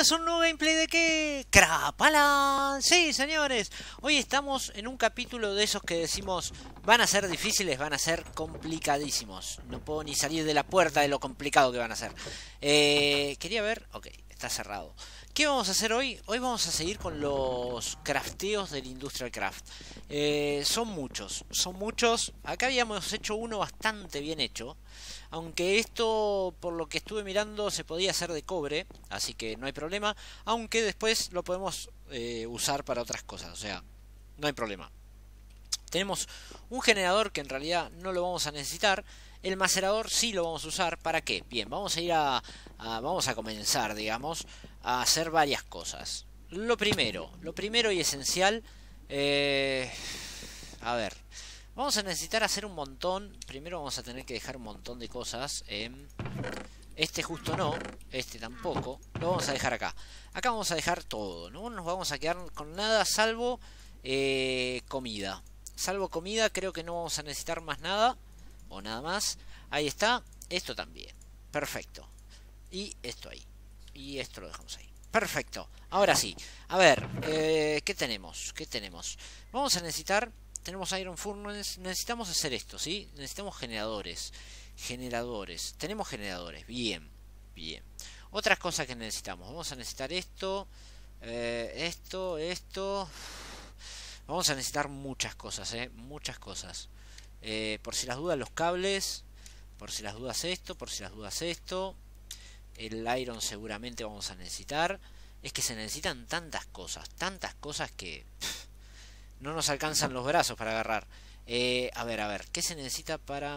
Bienvenidos a un nuevo gameplay de ¿qué? ¡Crapalan! Sí, señores, hoy estamos en un capítulo de esos que decimos van a ser difíciles, van a ser complicadísimos. No puedo ni salir de la puerta de lo complicado que van a ser. Quería ver... Ok, está cerrado. ¿Qué vamos a hacer hoy? Hoy vamos a seguir con los crafteos del Industrial Craft. Son muchos, son muchos. Acá habíamos hecho uno bastante bien hecho. Aunque esto, por lo que estuve mirando, se podía hacer de cobre, así que no hay problema. Aunque después lo podemos usar para otras cosas, o sea, no hay problema. Tenemos un generador que en realidad no lo vamos a necesitar. El macerador sí lo vamos a usar. ¿Para qué? Bien, vamos a ir vamos a comenzar, digamos, a hacer varias cosas. Lo primero y esencial, a ver, vamos a necesitar hacer un montón. Primero vamos a tener que dejar un montón de cosas. Este justo no, este tampoco. Lo vamos a dejar acá. Acá vamos a dejar todo. No nos vamos a quedar con nada salvo comida. Salvo comida, creo que no vamos a necesitar más nada. O nada más. Ahí está. Esto también. Perfecto. Y esto ahí. Y esto lo dejamos ahí. Perfecto. Ahora sí. A ver. ¿Qué tenemos? ¿Qué tenemos? Vamos a necesitar... Tenemos Iron Furnace. Necesitamos hacer esto, ¿sí? Necesitamos generadores. Generadores. Tenemos generadores. Bien. Bien. Otras cosas que necesitamos. Vamos a necesitar esto. Esto. Vamos a necesitar muchas cosas, muchas cosas. Por si las dudas los cables. Por si las dudas esto. Por si las dudas esto. El iron seguramente vamos a necesitar. Es que se necesitan tantas cosas. Tantas cosas que... no nos alcanzan los brazos para agarrar. A ver. ¿Qué se necesita para...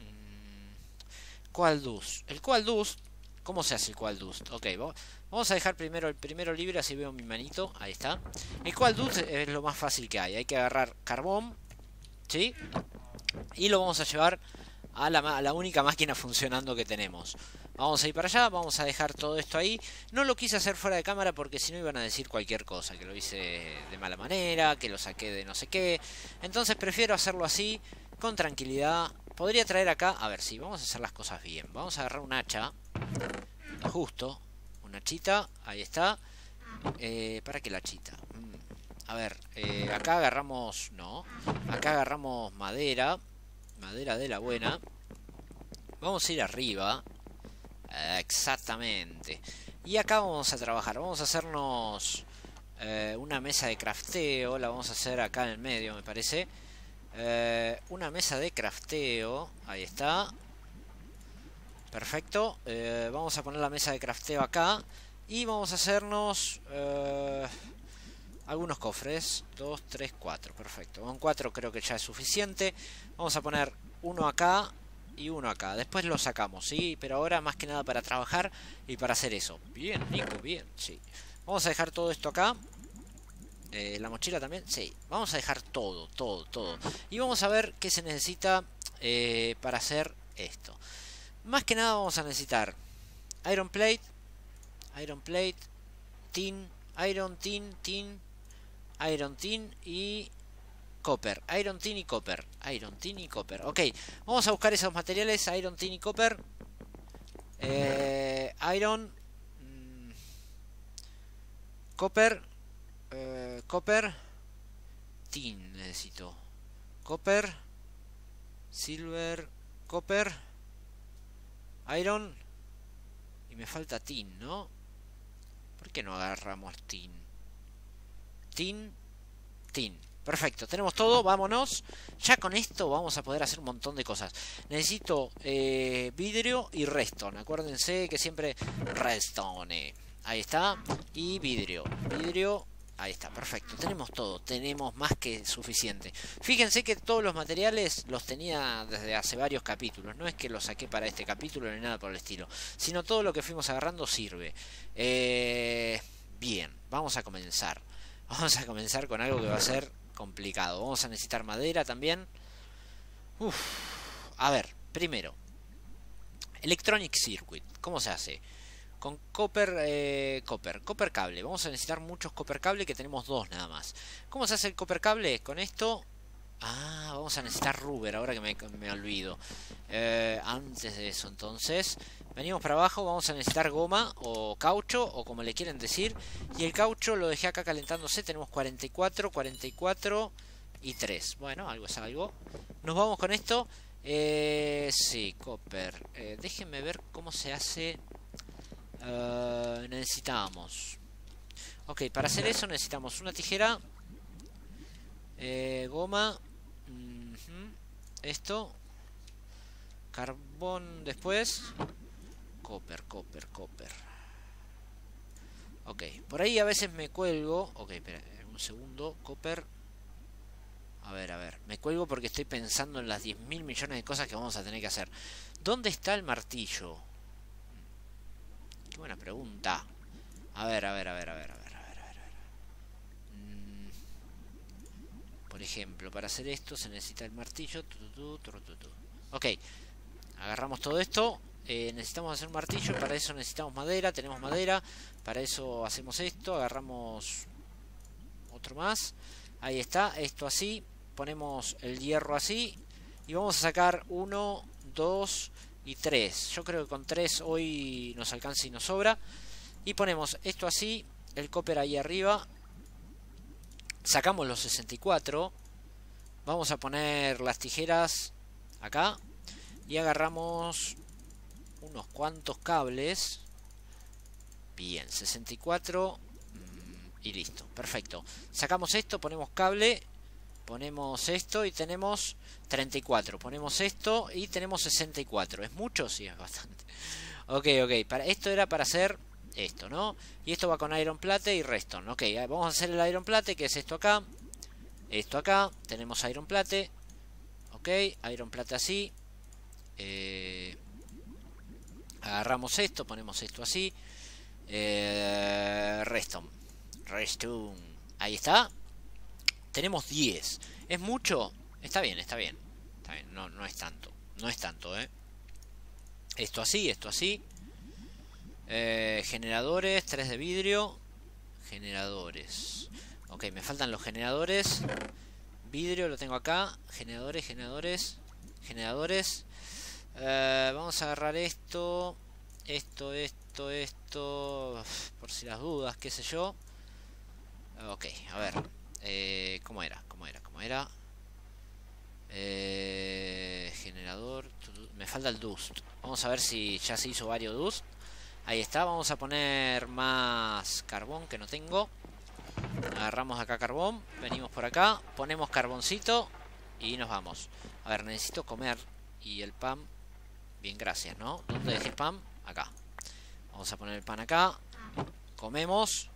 Coal Dust? El Coal Dust... ¿Cómo se hace el Coal Dust? Ok, vamos a dejar primero el primero libre, así veo mi manito. Ahí está. El Coal Dust es lo más fácil que hay. Hay que agarrar carbón, ¿sí? Y lo vamos a llevar a la única máquina funcionando que tenemos. Vamos a ir para allá, vamos a dejar todo esto ahí. No lo quise hacer fuera de cámara porque si no iban a decir cualquier cosa. Que lo hice de mala manera, que lo saqué de no sé qué. Entonces prefiero hacerlo así, con tranquilidad. Podría traer acá... A ver, sí, vamos a hacer las cosas bien. Vamos a agarrar un hacha. Justo. Una hachita, ahí está. ¿Para qué la hachita? A ver, acá agarramos... No. Acá agarramos madera. Madera de la buena. Vamos a ir arriba. Exactamente. Y acá vamos a trabajar. Vamos a hacernos una mesa de crafteo. La vamos a hacer acá en el medio, me parece. Una mesa de crafteo. Ahí está. Perfecto. Vamos a poner la mesa de crafteo acá. Y vamos a hacernos algunos cofres. 2, 3, 4. Perfecto. Con 4 creo que ya es suficiente. Vamos a poner uno acá y uno acá. Después lo sacamos, ¿sí? Pero ahora más que nada para trabajar y para hacer eso. Bien, Nico, bien, sí. Vamos a dejar todo esto acá. La mochila también, sí. Vamos a dejar todo. Y vamos a ver qué se necesita para hacer esto. Más que nada vamos a necesitar Iron Plate, Tin, Iron Tin, Iron Tin y Copper. Iron Tin y Copper. Ok, vamos a buscar esos materiales. Iron Tin y Copper. Iron. Copper. Copper. Tin necesito. Copper. Silver. Copper. Iron. Y me falta tin, ¿no? ¿Por qué no agarramos tin? Tin. Perfecto, tenemos todo, vámonos. Ya con esto vamos a poder hacer un montón de cosas. Necesito vidrio y redstone. Acuérdense que siempre redstone. Ahí está. Y vidrio. Ahí está, perfecto. Tenemos todo, tenemos más que suficiente. Fíjense que todos los materiales los tenía desde hace varios capítulos. No es que los saqué para este capítulo ni nada por el estilo. Sino todo lo que fuimos agarrando sirve. Bien, vamos a comenzar. Vamos a comenzar con algo que va a ser complicado. Vamos a necesitar madera también. A ver, primero Electronic Circuit. ¿Cómo se hace? Con copper cable. Vamos a necesitar muchos copper cable, que tenemos 2 nada más. ¿Cómo se hace el copper cable? Con esto Ah, vamos a necesitar rubber, ahora que me olvido. Antes de eso, entonces, venimos para abajo, vamos a necesitar goma o caucho, o como le quieren decir. Y el caucho lo dejé acá calentándose, tenemos 44, 44 y 3. Bueno, algo es algo. Nos vamos con esto. Sí, copper. Déjenme ver cómo se hace. Necesitamos. Ok, para hacer eso necesitamos una tijera. Goma. Esto. Carbón después. Copper, copper, copper. Ok, por ahí a veces me cuelgo. Ok, espera, un segundo. Copper. A ver. Me cuelgo porque estoy pensando en las 10.000 millones de cosas que vamos a tener que hacer. ¿Dónde está el martillo? Qué buena pregunta. A ver. Por ejemplo, para hacer esto se necesita el martillo. Ok, agarramos todo esto. Necesitamos hacer un martillo. Para eso necesitamos madera. Tenemos madera. Para eso hacemos esto. Agarramos otro más. Ahí está. Esto así. Ponemos el hierro así. Y vamos a sacar 1, 2 y 3. Yo creo que con 3 hoy nos alcanza y nos sobra. Y ponemos esto así. El copper ahí arriba. Sacamos los 64. Vamos a poner las tijeras acá. Y agarramos unos cuantos cables. Bien, 64. Y listo, perfecto. Sacamos esto, ponemos cable. Ponemos esto y tenemos 34. Ponemos esto y tenemos 64. ¿Es mucho? Sí, es bastante. Ok. Esto era para hacer esto, ¿no? Y esto va con iron plate y redstone. Ok, vamos a hacer el iron plate, que es esto acá. Esto acá. Tenemos iron plate. Ok, iron plate así. Agarramos esto, ponemos esto así. Redstone. Ahí está. Tenemos 10. ¿Es mucho? Está bien. No es tanto. No es tanto, Esto así, esto así. Generadores, 3 de vidrio. Generadores. Ok, me faltan los generadores. Vidrio lo tengo acá. Generadores. Vamos a agarrar esto. Esto. Por si las dudas, qué sé yo. Ok, a ver. ¿Cómo era? Generador. Me falta el dust. Vamos a ver si ya se hizo varios dust. Ahí está, vamos a poner más carbón que no tengo. Agarramos acá carbón. Venimos por acá. Ponemos carboncito. Y nos vamos. A ver, necesito comer. Y el pan. Bien, gracias, ¿no? ¿Dónde dejé el pan? Acá. Vamos a poner el pan acá. Comemos.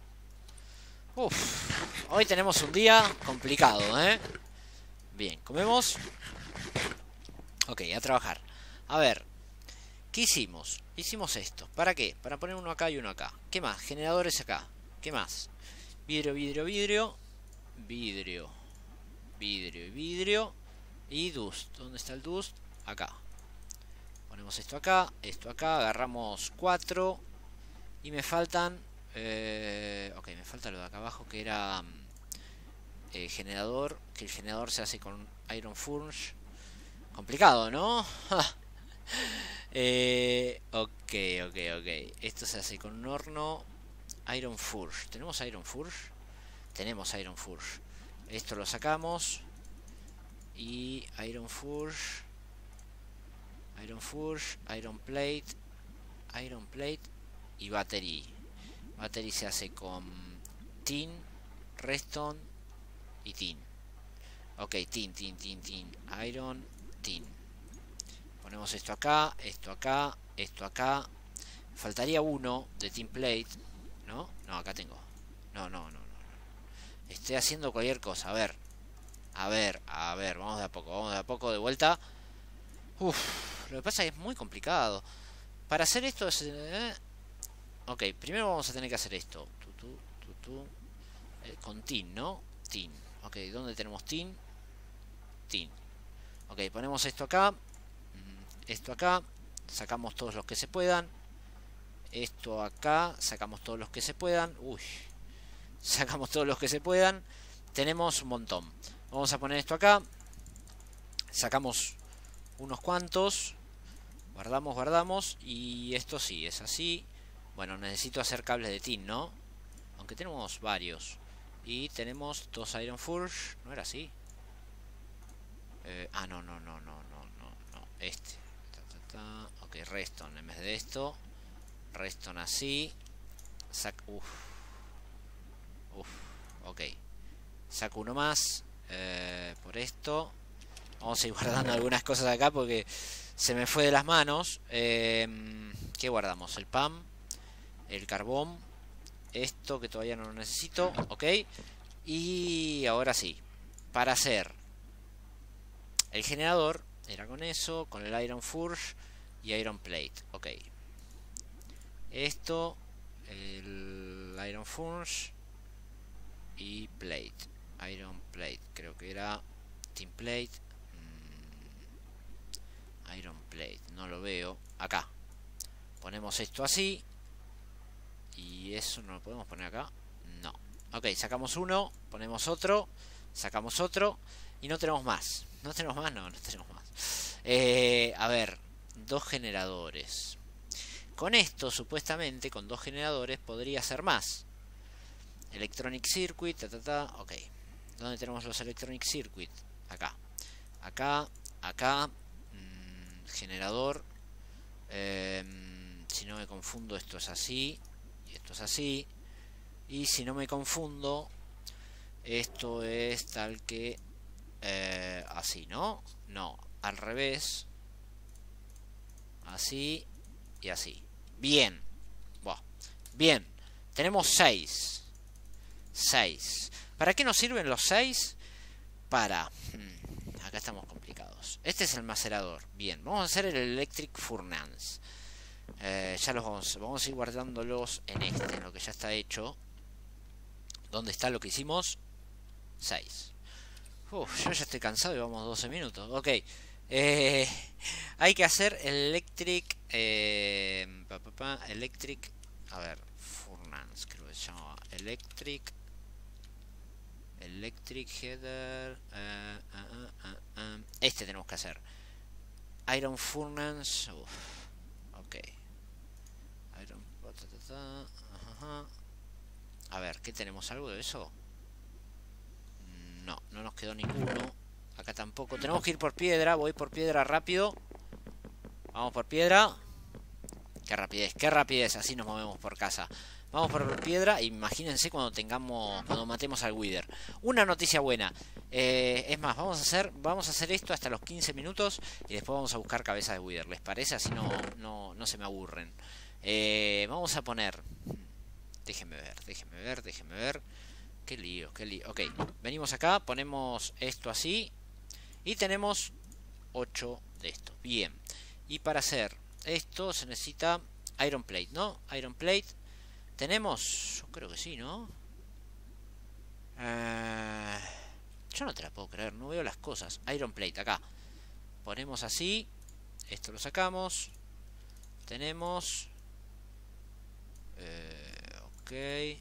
Hoy tenemos un día complicado, Bien, comemos. Ok, a trabajar. A ver, ¿qué hicimos? Hicimos esto. ¿Para qué? Para poner uno acá y uno acá. ¿Qué más? Generadores acá. ¿Qué más? Vidrio. Y dust. ¿Dónde está el dust? Acá. Ponemos esto acá. Agarramos 4. Y me faltan... ok, me falta lo de acá abajo, que era generador. Que el generador se hace con iron furnace. Complicado, ¿no? Ok. Esto se hace con un horno. Iron Forge. ¿Tenemos Iron Forge? Tenemos Iron Forge. Esto lo sacamos. Y Iron Forge. Iron Plate. Y Battery. Battery se hace con tin, redstone y tin. Ok, tin. Iron, tin. Ponemos esto acá. Faltaría uno de tin plate. ¿No? No, acá tengo. No. Estoy haciendo cualquier cosa. A ver. Vamos de a poco de vuelta. Lo que pasa es que es muy complicado. Para hacer esto es... Ok, primero vamos a tener que hacer esto. Con tin, ¿no? Tin. Ok, ¿dónde tenemos tin? Tin. Ok, ponemos esto acá. Esto acá. Sacamos todos los que se puedan. Esto acá. Sacamos todos los que se puedan. Sacamos todos los que se puedan. Tenemos un montón. Vamos a poner esto acá. Sacamos unos cuantos. Guardamos. Y esto sí, es así. Bueno, necesito hacer cables de tin, ¿no? Aunque tenemos varios. Y tenemos 2 Iron Forge. ¿No era así? No. Este. Ok, redstone en vez de esto. Redstone así. Ok. Saco uno más. Por esto. Vamos a ir guardando algunas cosas acá porque se me fue de las manos. ¿Qué guardamos? El pan. El carbón. Esto que todavía no lo necesito. Ok. Y ahora sí. Para hacer el generador. Era con eso. Con el Iron Forge. Y Iron Plate. Ok. Esto. El Iron Forge. Y Plate. Iron Plate. Creo que era Tin Plate. Iron Plate. No lo veo. Acá. Ponemos esto así. Y eso no lo podemos poner acá. No. Ok, sacamos uno. Ponemos otro. Sacamos otro. Y no tenemos más. ¿No tenemos más? No tenemos más. A ver. 2 generadores. Con esto, supuestamente, con 2 generadores podría ser más. Electronic Circuit. Ok. ¿Dónde tenemos los Electronic Circuit? Acá. Acá. Generador. Si no me confundo, esto es así. Y esto es así. Y si no me confundo, esto es tal que así, ¿no? No, al revés. Así y así. Bien. Bien. Tenemos 6. 6. ¿Para qué nos sirven los 6? Para... acá estamos complicados. Este es el macerador. Bien, vamos a hacer el Electric Furnace. Ya los vamos a ir guardándolos en en lo que ya está hecho. ¿Dónde está lo que hicimos? 6. Yo ya estoy cansado y vamos 12 minutos. Ok. Hay que hacer el Electric... Electric... A ver, Furnace creo que se llama. Electric Header... Este tenemos que hacer. Iron Furnace... Ok. Iron... A ver, ¿qué tenemos? ¿Algo de eso? No nos quedó ninguno. Acá tampoco. Tenemos que ir por piedra. Voy por piedra rápido. Vamos por piedra. Qué rapidez. Así nos movemos por casa. Vamos por piedra. Imagínense cuando matemos al Wither. Una noticia buena. Es más, vamos a hacer esto hasta los 15 minutos. Y después vamos a buscar cabeza de Wither. ¿Les parece? Así no se me aburren. Vamos a poner... Déjenme ver. Qué lío. Ok, venimos acá, ponemos esto así. Y tenemos 8 de estos. Bien. Y para hacer esto se necesita Iron Plate, ¿no? Iron Plate. ¿Tenemos? Yo creo que sí, ¿no? Yo no te la puedo creer, no veo las cosas. Iron Plate, acá. Ponemos así. Esto lo sacamos. Tenemos... ok.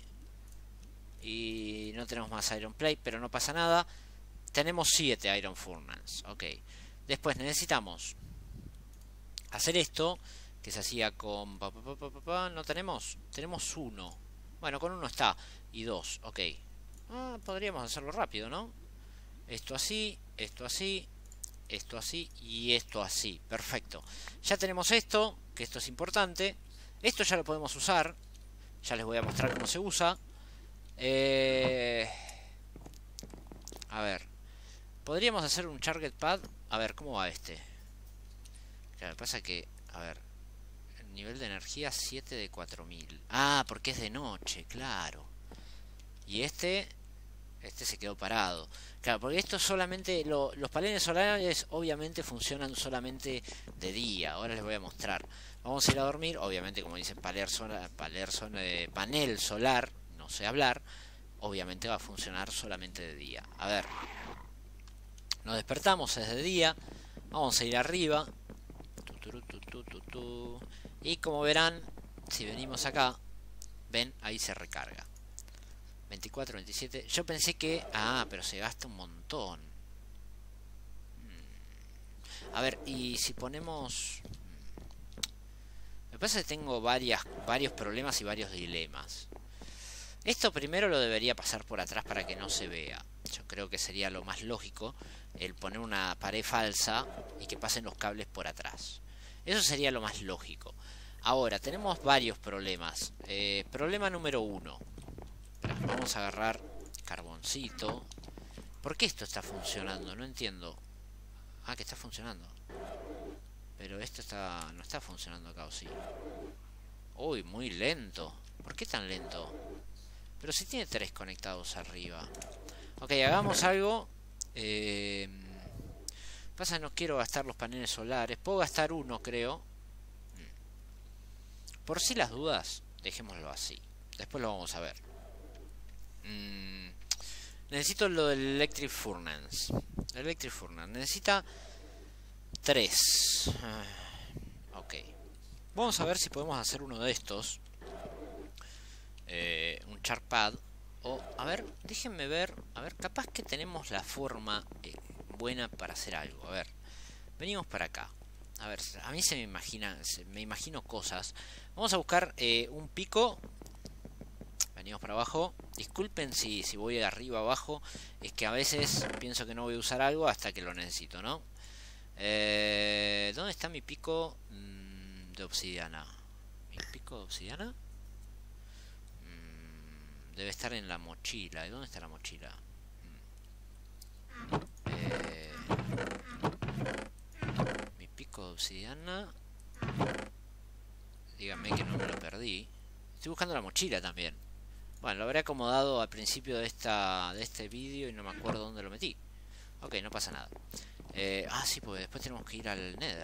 Y no tenemos más Iron Plate, pero no pasa nada. Tenemos 7 Iron Furnace. Ok. Después necesitamos hacer esto, que se hacía con... ¿No tenemos? Tenemos 1. Bueno, con 1 está. Y 2. Ok. Podríamos hacerlo rápido, ¿no? Esto así, esto así, esto así y esto así. Perfecto. Ya tenemos esto, que esto es importante. Esto ya lo podemos usar. Ya les voy a mostrar cómo se usa. A ver. Podríamos hacer un target pad. A ver, ¿cómo va este? Claro, pasa que... A ver. El nivel de energía 7 de 4000. Ah, porque es de noche, claro. Y este se quedó parado. Claro, porque esto solamente... los paneles solares obviamente funcionan solamente de día. Ahora les voy a mostrar. Vamos a ir a dormir. Obviamente, como dice panel solar, no sé hablar. Obviamente va a funcionar solamente de día. A ver. Nos despertamos, es de día. Vamos a ir arriba. Y como verán, si venimos acá, ven, ahí se recarga. 24, 27. Yo pensé que... Ah, pero se gasta un montón. A ver, y si ponemos... Me parece que tengo varios problemas y varios dilemas. Esto primero lo debería pasar por atrás para que no se vea. Yo creo que sería lo más lógico el poner una pared falsa y que pasen los cables por atrás. Eso sería lo más lógico. Ahora, tenemos varios problemas. Problema número 1. Vamos a agarrar carboncito. ¿Por qué esto está funcionando? No entiendo. Ah, que está funcionando. Pero esto no está funcionando acá, ¿o sí? Uy, muy lento. ¿Por qué tan lento? Pero si tiene 3 conectados arriba. Ok, hagamos algo. Pasa que no quiero gastar los paneles solares. Puedo gastar uno, creo. Por si las dudas, dejémoslo así. Después lo vamos a ver. Necesito lo del Electric Furnace. El Electric Furnace necesita 3. Ok. Vamos a ver si podemos hacer uno de estos. Un charpad. O, a ver, déjenme ver. A ver, capaz que tenemos la forma buena para hacer algo. A ver, venimos para acá. A ver, a mí me imagino cosas. Vamos a buscar un pico. Venimos para abajo. Disculpen si voy de arriba abajo. Es que a veces pienso que no voy a usar algo hasta que lo necesito, ¿no? ¿Dónde está mi pico de obsidiana? ¿Mi pico de obsidiana? Debe estar en la mochila. ¿Y dónde está la mochila? Mi pico de obsidiana. Díganme que no me lo perdí. Estoy buscando la mochila también. Bueno, lo habré acomodado al principio de este vídeo y no me acuerdo dónde lo metí. Ok, no pasa nada. Sí, porque después tenemos que ir al Nether.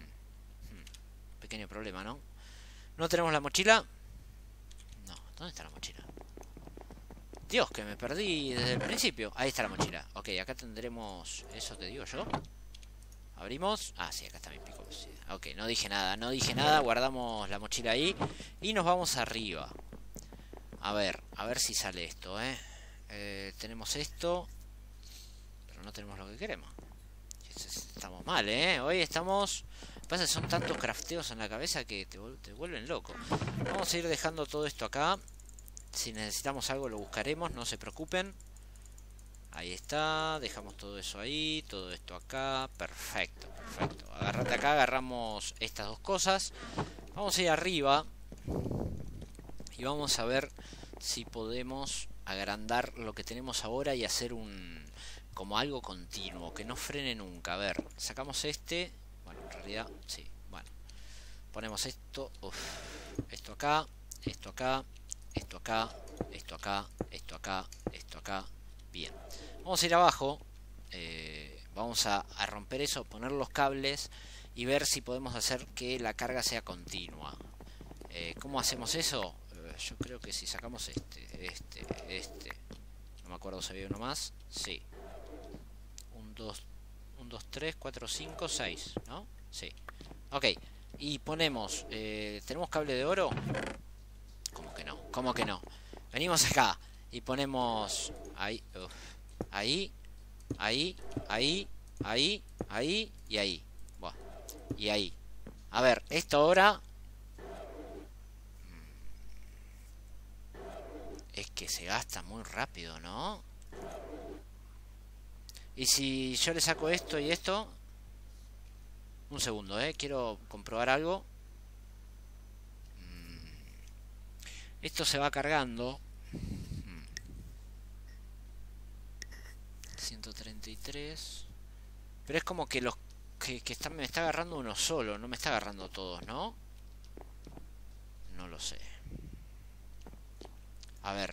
Pequeño problema, ¿no? ¿No tenemos la mochila? No, ¿dónde está la mochila? Dios, que me perdí desde el principio. Ahí está la mochila. Ok, acá tendremos eso que digo yo. Abrimos. Ah, sí, acá está mi pico. Ok, no dije nada. Guardamos la mochila ahí. Y nos vamos arriba. A ver si sale esto, tenemos esto. Pero no tenemos lo que queremos. Estamos mal, Hoy estamos... Pasa que son tantos crafteos en la cabeza que te vuelven loco. Vamos a ir dejando todo esto acá. Si necesitamos algo lo buscaremos, no se preocupen. Ahí está, dejamos todo eso ahí, todo esto acá. Perfecto. Agarrate acá, agarramos estas dos cosas. Vamos a ir arriba. Y vamos a ver si podemos agrandar lo que tenemos ahora y hacer como algo continuo, que no frene nunca. A ver, sacamos este. Bueno, en realidad, sí, bueno. Ponemos esto, esto acá, esto acá, esto acá, esto acá, esto acá, esto acá. Bien. Vamos a ir abajo. Vamos a romper eso, poner los cables y ver si podemos hacer que la carga sea continua. ¿Cómo hacemos eso? Yo creo que si sacamos este. No me acuerdo si había uno más. Sí. 1, 2, 3, 4, 5, 6, ¿no? Sí. Ok. Y ponemos... ¿tenemos cable de oro? ¿Cómo que no? ¿Cómo que no? Venimos acá y ponemos... Ahí. Ahí. Ahí. Ahí. Ahí. Ahí. Y ahí. Buah. Y ahí. A ver, esto ahora... Es que se gasta muy rápido, ¿no? Y si yo le saco esto y esto... Un segundo, quiero comprobar algo. Esto se va cargando. 133. Pero es como que me está agarrando uno solo. No me está agarrando todos, ¿no? No lo sé. A ver.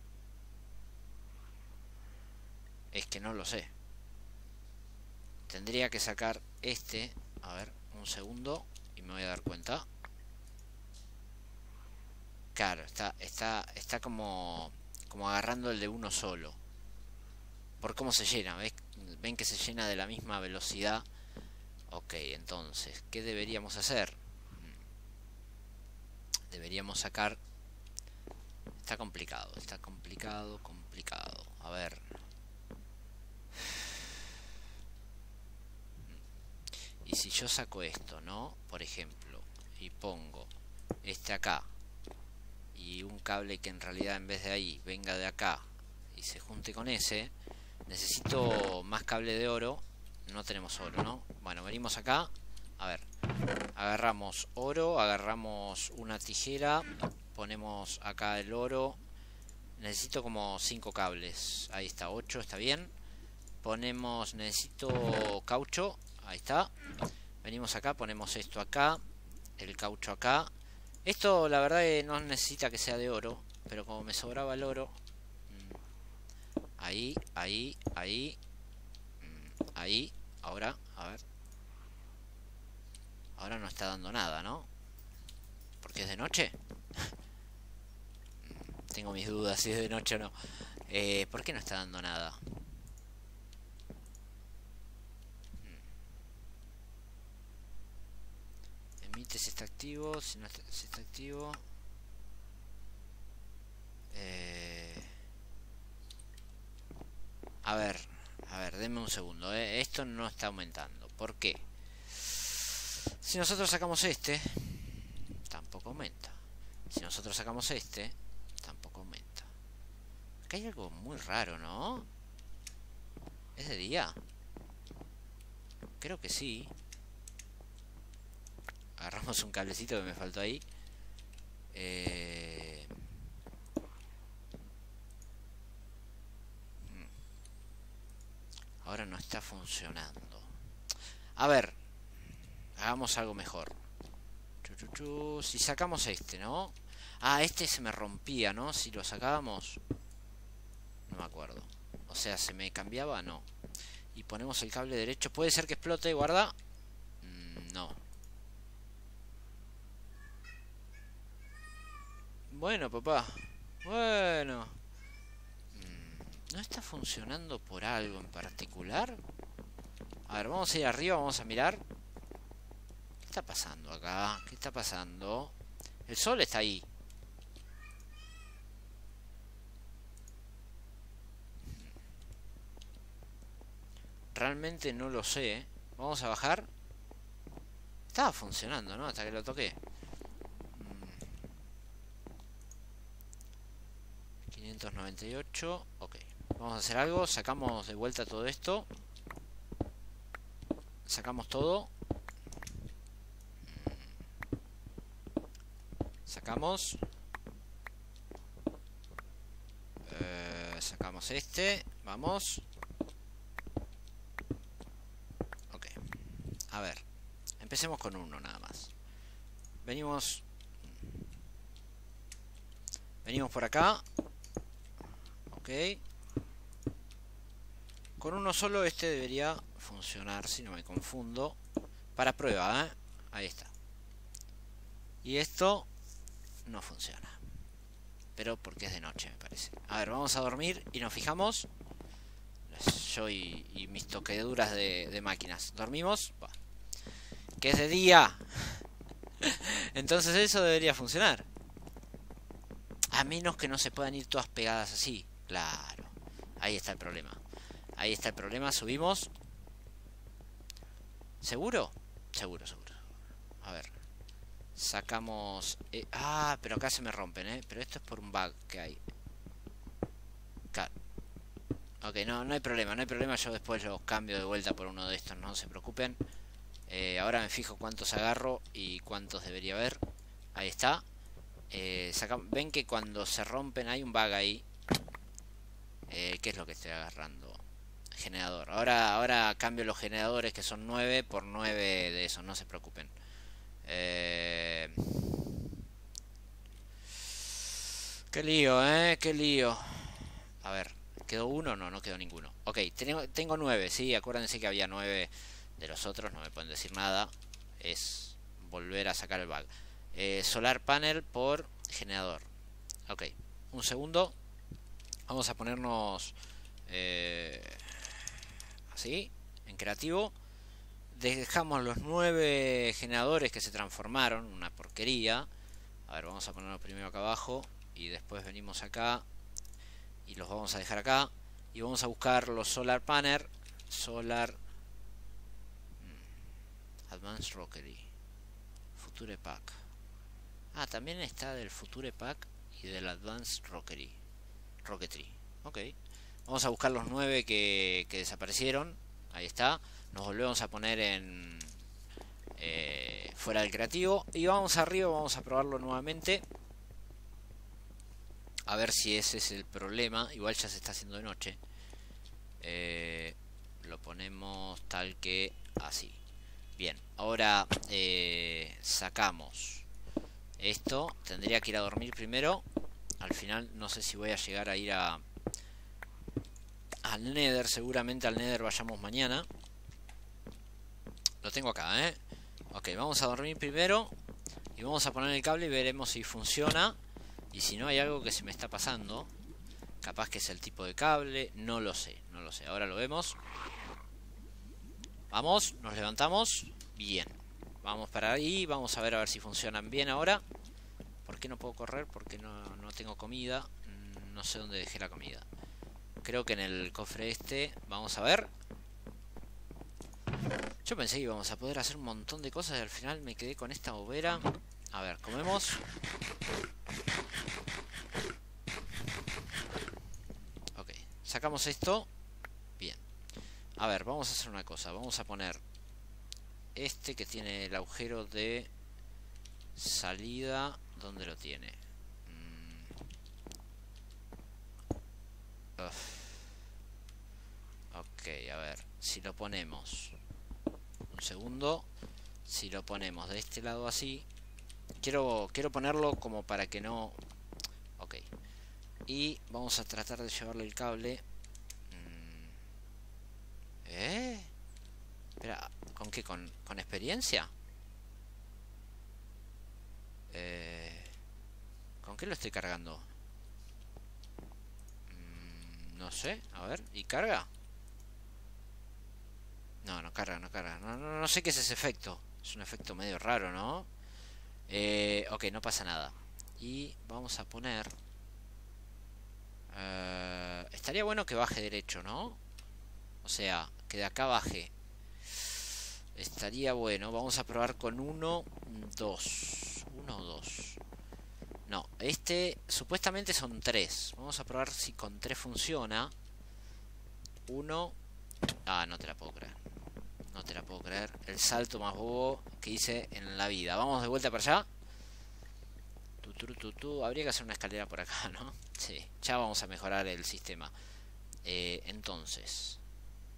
Es que no lo sé. Tendría que sacar este. A ver, un segundo. Y me voy a dar cuenta. Claro, está como agarrando el de uno solo. Por cómo se llena. ¿Ven que se llena de la misma velocidad? Ok, entonces, ¿qué deberíamos hacer? Deberíamos sacar... Está complicado. A ver. Y si yo saco esto, ¿no? Por ejemplo, y pongo este acá, y un cable que en realidad en vez de ahí venga de acá y se junte con ese, necesito más cable de oro. No tenemos oro, ¿no? Bueno, venimos acá. A ver, agarramos oro, agarramos una tijera, ponemos acá el oro. Necesito como 5 cables. Ahí está, 8, está bien. Ponemos, necesito caucho. Ahí está. Venimos acá, ponemos esto acá, el caucho acá. Esto la verdad que no necesita que sea de oro, pero como me sobraba el oro, ahí, ahí, ahí, ahí. Ahora, a ver. Ahora no está dando nada, ¿no? ¿Porque es de noche? Tengo mis dudas si es de noche o no. ¿Por qué no está dando nada? Emite si está activo, si no está, si está activo. A ver, denme un segundo. Esto no está aumentando. ¿Por qué? Si nosotros sacamos este, tampoco aumenta. Si nosotros sacamos este, tampoco aumenta. Acá hay algo muy raro, ¿no? ¿Es de día? Creo que sí. Agarramos un cablecito que me faltó ahí. Ahora no está funcionando. A ver, hagamos algo mejor. Si sacamos este, ¿no? Ah, este se me rompía, ¿no? Si lo sacábamos, no me acuerdo. O sea, ¿se me cambiaba? No. Y ponemos el cable derecho. ¿Puede ser que explote? Guarda. No. Bueno, papá. Bueno. ¿No está funcionando por algo en particular? A ver, vamos a ir arriba, vamos a mirar. ¿Qué está pasando acá? ¿Qué está pasando? El sol está ahí. Realmente no lo sé, ¿eh? Vamos a bajar. Estaba funcionando, ¿no? Hasta que lo toqué. 598. Ok. Vamos a hacer algo. Sacamos de vuelta todo esto. Sacamos todo. Sacamos. Sacamos este. Vamos. Ok. A ver. Empecemos con uno nada más. Venimos. Venimos por acá. Ok. Con uno solo este debería funcionar, si no me confundo. Para prueba, ¿eh? Ahí está. Y esto no funciona. Pero porque es de noche, me parece. A ver, vamos a dormir y nos fijamos. Yo y mis toqueduras de máquinas. ¿Dormimos? Bah. Que es de día. Entonces eso debería funcionar. A menos que no se puedan ir todas pegadas así. Claro. Ahí está el problema. Ahí está el problema. Subimos. ¿Seguro? Seguro, seguro. A ver. Sacamos... pero acá se me rompen, ¿eh? Pero esto es por un bug que hay. Claro. Ok, no hay problema, no hay problema. Yo después los cambio de vuelta por uno de estos, no se preocupen. Ahora me fijo cuántos agarro y cuántos debería haber. Ahí está. Ven que cuando se rompen hay un bug ahí. ¿Qué es lo que estoy agarrando? Generador. Ahora cambio los generadores, que son 9 por 9 de esos, no se preocupen. Qué lío, qué lío. A ver, ¿quedó uno? No quedó ninguno. Ok, tengo 9, sí, acuérdense que había 9 de los otros, no me pueden decir nada. Es volver a sacar el bug. Solar panel por generador. Ok, un segundo. Vamos a ponernos así, en creativo. Dejamos los 9 generadores que se transformaron, una porquería. A ver, vamos a ponerlo primero acá abajo y después venimos acá y los vamos a dejar acá. Y vamos a buscar los solar panel. Solar. Advanced Rocketry. Future Pack. Ah, también está del Future Pack y del Advanced Rocketry. Ok. Vamos a buscar los 9 que desaparecieron. Ahí está. Nos volvemos a poner en fuera del creativo. Y vamos arriba, vamos a probarlo nuevamente. A ver si ese es el problema. Igual ya se está haciendo de noche. Lo ponemos tal que así. Bien, ahora sacamos esto. Tendría que ir a dormir primero. Al final no sé si voy a llegar a ir al Nether. Seguramente al Nether vayamos mañana. Lo tengo acá, Ok, vamos a dormir primero. Y vamos a poner el cable y veremos si funciona. Y si no, hay algo que se me está pasando. Capaz que es el tipo de cable. No lo sé, no lo sé. Ahora lo vemos. Vamos, nos levantamos. Bien. Vamos para ahí. Vamos a ver si funcionan bien ahora. ¿Por qué no puedo correr? Porque no tengo comida. No sé dónde dejé la comida. Creo que en el cofre este. Vamos a ver. Yo pensé que íbamos a poder hacer un montón de cosas y al final me quedé con esta bobera. A ver, comemos. Ok, sacamos esto. Bien. A ver, vamos a hacer una cosa. Vamos a poner este que tiene el agujero de salida. ¿Dónde lo tiene? Ok, a ver. Si lo ponemos... Un segundo. Si lo ponemos de este lado así. Quiero ponerlo como para que no... Ok. Y vamos a tratar de llevarle el cable. Espera, ¿con qué? ¿Con experiencia? ¿Con qué lo estoy cargando? No sé, a ver, ¿y carga? No carga, no carga. No sé qué es ese efecto. Es un efecto medio raro, ¿no? Ok, no pasa nada. Y vamos a poner... estaría bueno que baje derecho, ¿no? O sea, que de acá baje. Estaría bueno. Vamos a probar con 1, 2. 1 o 2. No, este supuestamente son 3. Vamos a probar si con 3 funciona. 1. Ah, no te la puedo creer. No te la puedo creer. El salto más bobo que hice en la vida. Vamos de vuelta para allá. Habría que hacer una escalera por acá, ¿no? Sí, ya vamos a mejorar el sistema. Entonces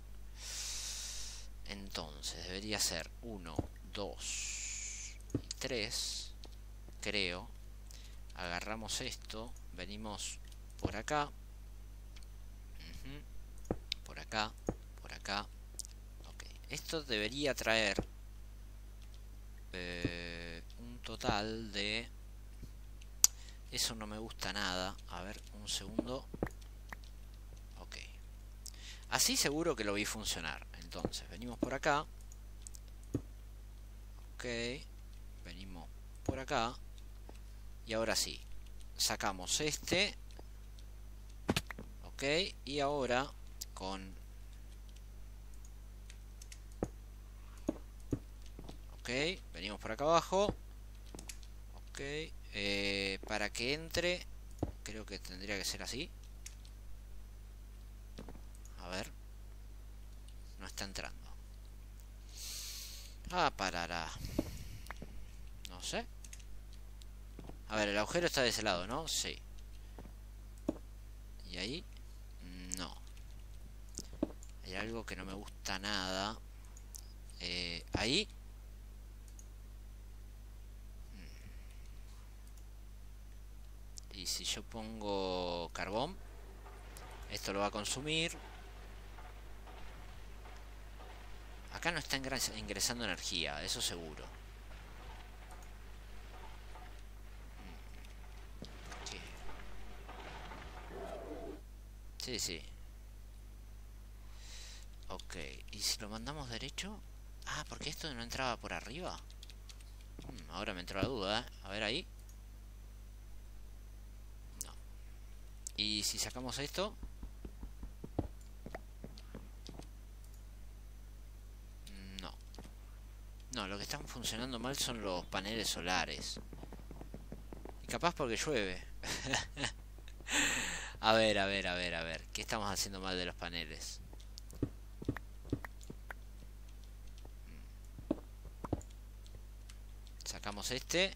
debería ser 1, 2 y 3. Creo. Agarramos esto. Venimos por acá. Por acá. Por acá. Ok. Esto debería traer un total de... Eso no me gusta nada. A ver, un segundo. Ok. Así seguro que lo vi funcionar. Entonces, venimos por acá. Ok. Venimos por acá. Y ahora sí. Sacamos este. Ok. Y ahora con... Ok. Venimos por acá abajo. Ok. Para que entre... Creo que tendría que ser así. A ver. No está entrando. Ah, parará. No sé. A ver, el agujero está de ese lado, ¿no? Sí. Y ahí... No. Hay algo que no me gusta nada. Ahí... Y si yo pongo carbón, esto lo va a consumir. Acá no está ingresando energía, eso seguro. Sí, sí. Ok, ¿y si lo mandamos derecho? Ah, porque esto no entraba por arriba. Ahora me entró la duda, ¿eh? A ver ahí. No. ¿Y si sacamos esto? No. No, funcionando mal son los paneles solares. Y capaz porque llueve. A ver, a ver, a ver, a ver. ¿Qué estamos haciendo mal de los paneles? Sacamos este.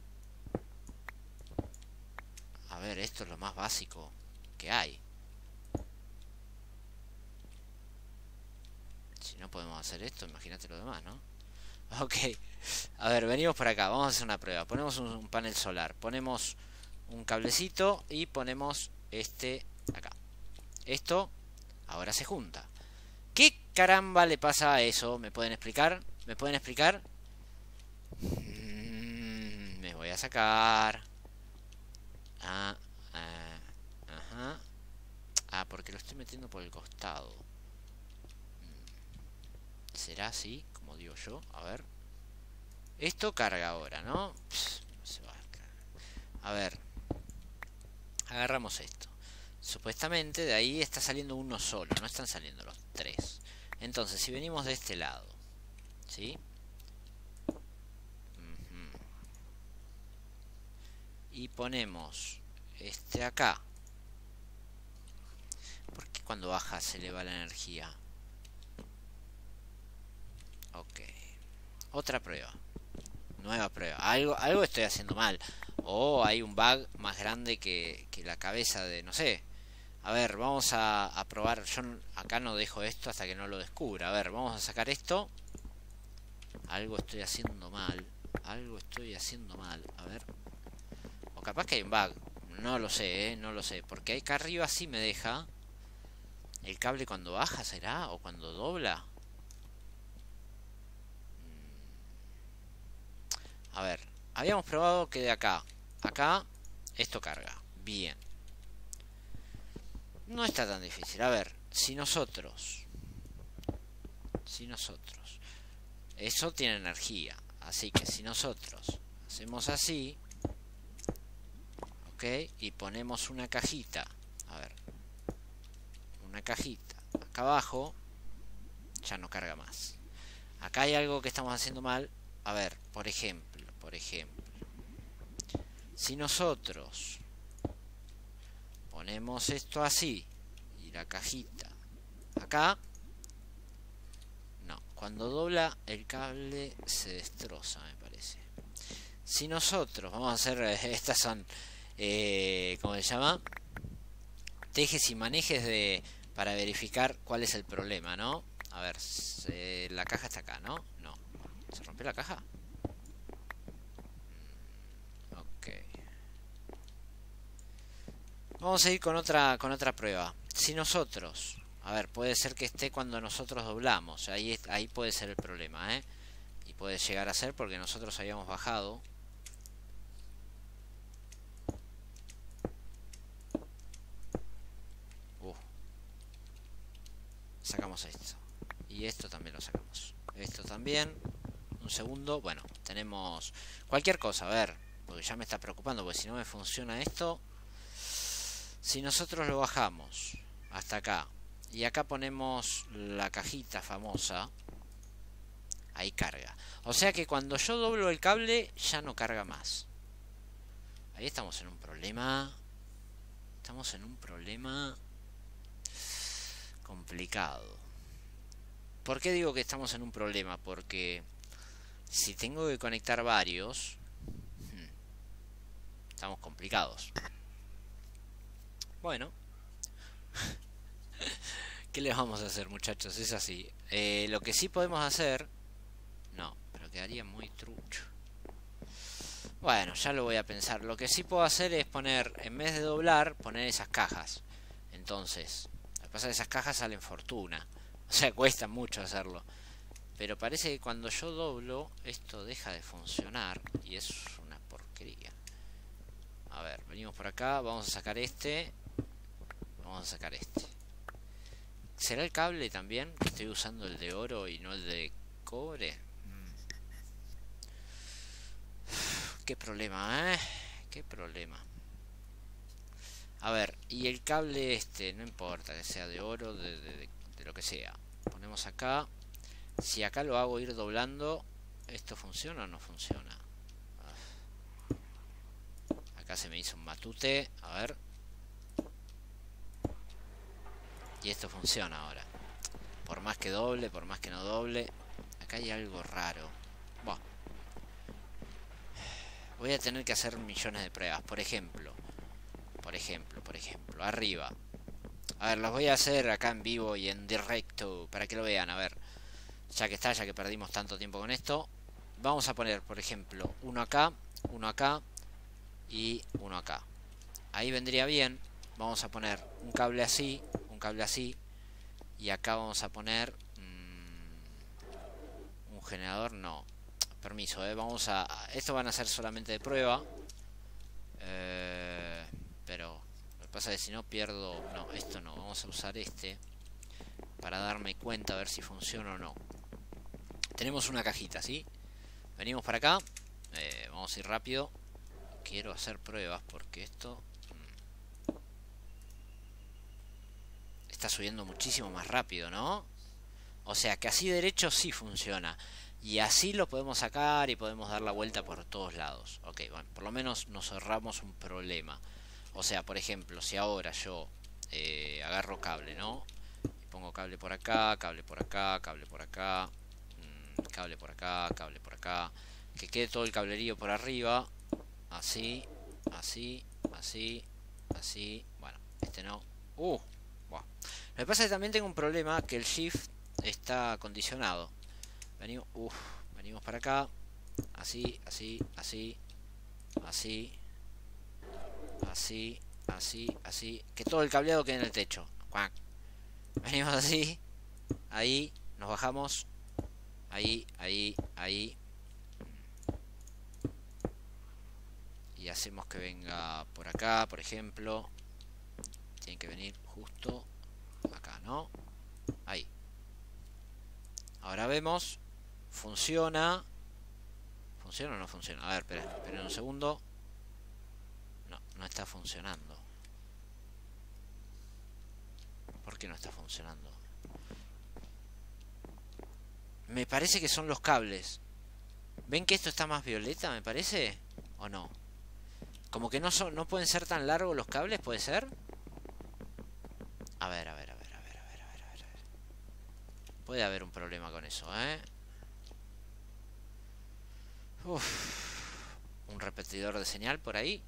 A ver, esto es lo más básico que hay. Si no podemos hacer esto, imagínate lo demás, ¿no? Ok. A ver, venimos por acá. Vamos a hacer una prueba. Ponemos un panel solar. Ponemos un cablecito y ponemos este acá. Esto ahora se junta. ¿Qué caramba le pasa a eso? ¿Me pueden explicar? ¿Me pueden explicar? Me voy a sacar. Ajá. Porque lo estoy metiendo por el costado. ¿Será así? Como digo yo. A ver. Esto carga ahora, ¿no? No se va a cargar. A ver. Agarramos esto. Supuestamente de ahí está saliendo uno solo. No están saliendo los tres. Entonces, si venimos de este lado, ¿sí? Y ponemos este acá. ¿Por qué cuando baja se le va la energía? Ok. Otra prueba. Nueva prueba. Algo estoy haciendo mal. O hay un bug más grande que la cabeza de... No sé. A ver, vamos a probar. Yo acá no dejo esto hasta que no lo descubra. A ver, vamos a sacar esto. Algo estoy haciendo mal. Algo estoy haciendo mal. A ver. O capaz que hay un bug. No lo sé, no lo sé. Porque acá arriba sí me deja. ¿El cable cuando baja será? ¿O cuando dobla? A ver. Habíamos probado que de acá. Acá. Esto carga. Bien. No está tan difícil. A ver. Si nosotros. Eso tiene energía. Así que si nosotros hacemos así. Ok. Y ponemos una cajita. A ver. Una cajita. Acá abajo. Ya no carga más. Acá hay algo que estamos haciendo mal. A ver. Por ejemplo. Si nosotros ponemos esto así. Y la cajita acá. No. Cuando dobla el cable se destroza, me parece. Si nosotros vamos a hacer... Estas son... ¿cómo se llama? Tejes y manejes para verificar cuál es el problema, ¿no? A ver, la caja está acá, ¿no? No. ¿Se rompió la caja? Ok. Vamos a ir con otra prueba. Si nosotros... A ver, puede ser que esté cuando nosotros doblamos. Ahí puede ser el problema, ¿eh? Y puede llegar a ser porque nosotros habíamos bajado. Sacamos esto. Y esto también lo sacamos. Esto también. Un segundo. Bueno, tenemos cualquier cosa. A ver. Porque ya me está preocupando. Porque si no me funciona esto. Si nosotros lo bajamos hasta acá. Y acá ponemos la cajita famosa. Ahí carga. O sea que cuando yo doblo el cable. Ya no carga más. Ahí estamos en un problema. Estamos en un problema complicado. ¿Por qué digo que estamos en un problema? Porque si tengo que conectar varios, estamos complicados. Bueno, ¿qué les vamos a hacer, muchachos? Es así. Lo que sí podemos hacer... No, pero quedaría muy trucho. Bueno, ya lo voy a pensar. Lo que sí puedo hacer es poner, en vez de doblar, poner esas cajas. Entonces, lo que pasa es que esas cajas salen fortuna. O sea, cuesta mucho hacerlo. Pero parece que cuando yo doblo, esto deja de funcionar. Y es una porquería. A ver, venimos por acá. Vamos a sacar este. Vamos a sacar este. ¿Será el cable también? Estoy usando el de oro y no el de cobre. Qué problema, ¿eh? Qué problema. A ver, y el cable este, no importa que sea de oro, de lo que sea. Ponemos acá. Si acá lo hago ir doblando, ¿Esto funciona o no funciona? Acá se me hizo un matute. A ver. Y esto funciona ahora. Por más que doble, por más que no doble. Acá hay algo raro. Bueno. Voy a tener que hacer millones de pruebas. Por ejemplo. Arriba. A ver, los voy a hacer acá en vivo y en directo. Para que lo vean, a ver. Ya que perdimos tanto tiempo con esto. Vamos a poner, por ejemplo, uno acá y uno acá. Ahí vendría bien. Vamos a poner un cable así, y acá vamos a poner un generador. No, permiso, vamos a... Esto van a ser solamente de prueba, pero lo que pasa es que si no pierdo... No, esto no, vamos a usar este para darme cuenta a ver si funciona o no. Tenemos una cajita, ¿sí? Venimos para acá, vamos a ir rápido. Quiero hacer pruebas porque esto está subiendo muchísimo más rápido, ¿no? O sea que así derecho sí funciona. Y así lo podemos sacar y podemos dar la vuelta por todos lados. Ok, bueno, por lo menos nos ahorramos un problema. O sea, por ejemplo, si ahora yo agarro cable, ¿no? Y pongo cable por acá, cable por acá, cable por acá, cable por acá, cable por acá. Que quede todo el cablerío por arriba. Así, así, así, así. Bueno, este no. Bueno. Lo que pasa es que también tengo un problema, que el shift está condicionado. Venimos para acá. Así, así, así, así, así, así, así. Que todo el cableado quede en el techo. Venimos así. Ahí, nos bajamos. Ahí, ahí, ahí. Y hacemos que venga por acá, por ejemplo. Tiene que venir justo acá, ¿no? Ahí. Ahora vemos. Funciona. ¿Funciona o no funciona? A ver, esperen un segundo. No, no está funcionando. ¿Por qué no está funcionando? Me parece que son los cables. ¿Ven que esto está más violeta, me parece? ¿O no? Como que no pueden ser tan largos los cables, ¿puede ser? A ver. Puede haber un problema con eso, ¿eh? Un repetidor de señal por ahí.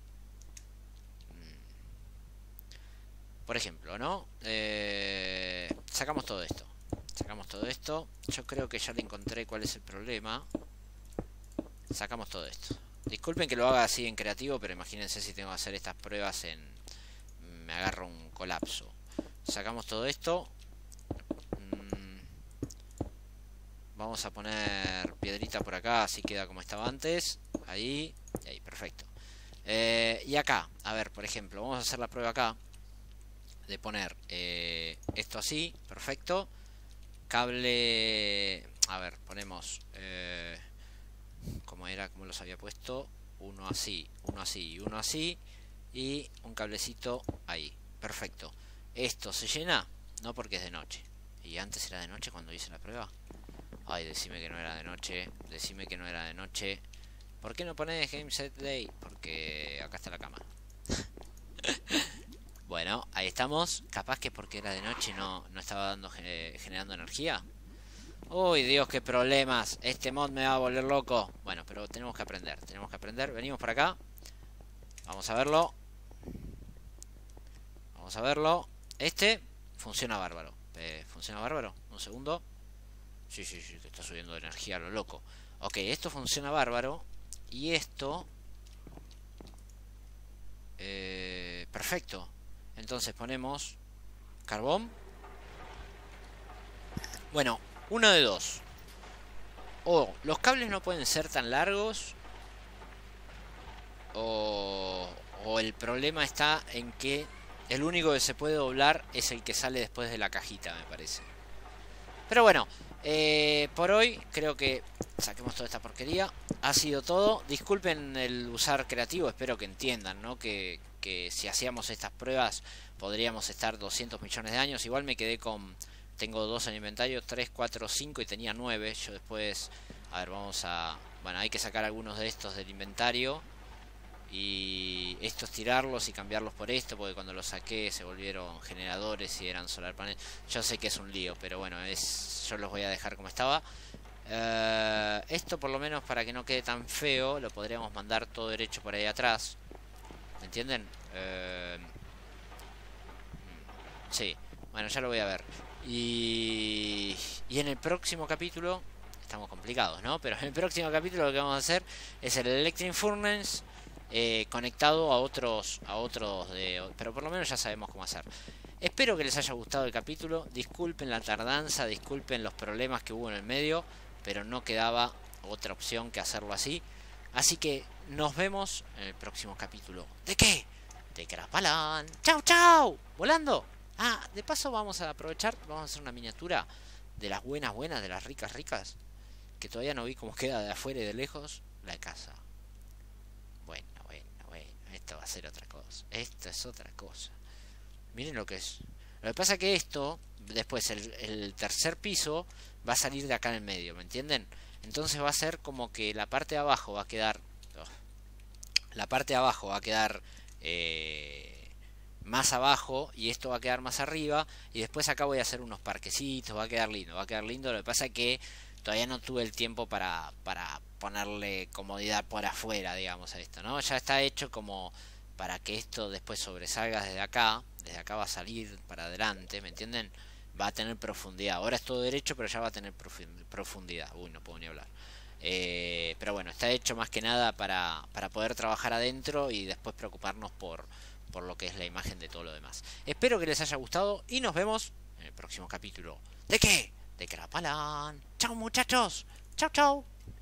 Por ejemplo, ¿no? Sacamos todo esto. Yo creo que ya le encontré cuál es el problema. Sacamos todo esto. Disculpen que lo haga así en creativo, pero imagínense si tengo que hacer estas pruebas en... Me agarro un colapso. Sacamos todo esto. Vamos a poner piedrita por acá, así queda como estaba antes. Ahí, y ahí, perfecto. Y acá, a ver, por ejemplo, vamos a hacer la prueba acá. De poner esto así, perfecto. Cable... A ver, ponemos... ¿cómo era? ¿Cómo los había puesto? Uno así, uno así y uno así. Y un cablecito ahí, perfecto. ¿Esto se llena? No, porque es de noche. ¿Y antes era de noche cuando hice la prueba? Ay, decime que no era de noche. Decime que no era de noche. ¿Por qué no pones Game Set Day? Porque acá está la cama. Bueno, ahí estamos. Capaz que porque era de noche no estaba generando energía. Uy, Dios, qué problemas. Este mod me va a volver loco. Bueno, pero tenemos que aprender. Venimos por acá. Vamos a verlo. Este funciona bárbaro. Un segundo. Sí, que está subiendo de energía a lo loco. Ok, esto funciona bárbaro. Y esto... perfecto. Entonces ponemos carbón. Bueno, uno de dos. O los cables no pueden ser tan largos. O el problema está en que el único que se puede doblar es el que sale después de la cajita, me parece. Pero bueno, por hoy creo que saquemos toda esta porquería. Ha sido todo. Disculpen el usar creativo, espero que entiendan, ¿no? Que si hacíamos estas pruebas podríamos estar 200 millones de años. Igual me quedé con... Tengo 2 en inventario, 3, 4, 5 y tenía 9. Yo después A ver, vamos a... Bueno, hay que sacar algunos de estos del inventario. Y estos tirarlos y cambiarlos por esto, porque cuando los saqué se volvieron generadores y eran solar panel. Yo sé que es un lío, pero bueno, yo los voy a dejar como estaba. Esto por lo menos, para que no quede tan feo, lo podríamos mandar todo derecho por ahí atrás. ¿Me entienden? Sí, bueno, ya lo voy a ver. Y en el próximo capítulo, estamos complicados, ¿no? Pero en el próximo capítulo lo que vamos a hacer es el Electric Furnace conectado a otros pero por lo menos ya sabemos cómo hacer. Espero que les haya gustado el capítulo. Disculpen la tardanza, disculpen los problemas que hubo en el medio, pero no quedaba otra opción que hacerlo así. Así que nos vemos en el próximo capítulo. ¿De qué? De Crapalan. ¡Chau, chau! ¡Volando! Ah, de paso vamos a aprovechar, vamos a hacer una miniatura de las buenas, de las ricas, que todavía no vi cómo queda de afuera y de lejos la casa. Bueno, esto va a ser otra cosa. Esto es otra cosa. Miren lo que es. Lo que pasa es que esto, después el tercer piso, va a salir de acá en el medio, ¿me entienden? Entonces va a ser como que la parte de abajo va a quedar... la parte de abajo va a quedar más abajo y esto va a quedar más arriba. Y después acá voy a hacer unos parquecitos, va a quedar lindo, va a quedar lindo. Lo que pasa es que todavía no tuve el tiempo para ponerle comodidad por afuera, digamos, a esto, ¿no? Ya está hecho como para que esto después sobresalga desde acá. Desde acá va a salir para adelante, ¿me entienden? Va a tener profundidad. Ahora es todo derecho, pero ya va a tener profundidad. Uy, no puedo ni hablar. Pero bueno, está hecho más que nada para poder trabajar adentro y después preocuparnos por lo que es la imagen de todo lo demás. Espero que les haya gustado y nos vemos en el próximo capítulo. ¿De qué? De Crapalan. Chao muchachos. Chau, chau.